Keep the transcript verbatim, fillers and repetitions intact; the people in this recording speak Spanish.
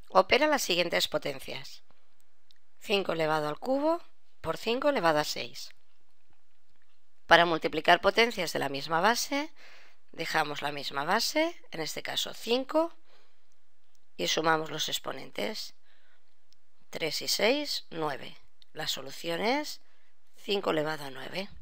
Opera las siguientes potencias. cinco elevado al cubo por cinco elevado a seis. Para multiplicar potencias de la misma base, dejamos la misma base, en este caso cinco, y sumamos los exponentes. tres y seis, nueve. La solución es cinco elevado a nueve.